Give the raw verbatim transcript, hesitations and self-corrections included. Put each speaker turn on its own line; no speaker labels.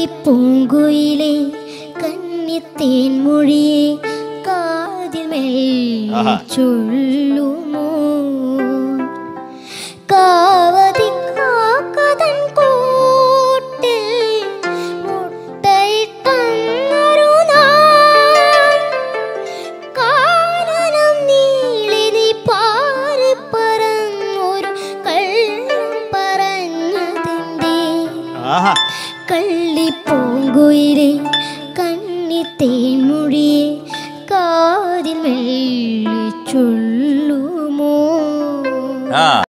കള്ളിപ്പൂങ്കുയിലെ കന്നിത്തേൻ മൊഴിയെ കാതിൽ മെല്ലെ ചൊല്ലുമോ കാവതി കാക്കതൻ കൂട്ടിൽ മുട്ടയിട്ടൊരു നാൾ കാനനം നീളി നീ പാറി പറന്നൊരു കള്ളം പറഞ്ഞതിൻ്റെ കള്ളിപ്പൂങ്കുയിലെ കന്നിത്തേൻ മൊഴിയെ കാതിൽ മെല്ലെ ചൊല്ലുമോ.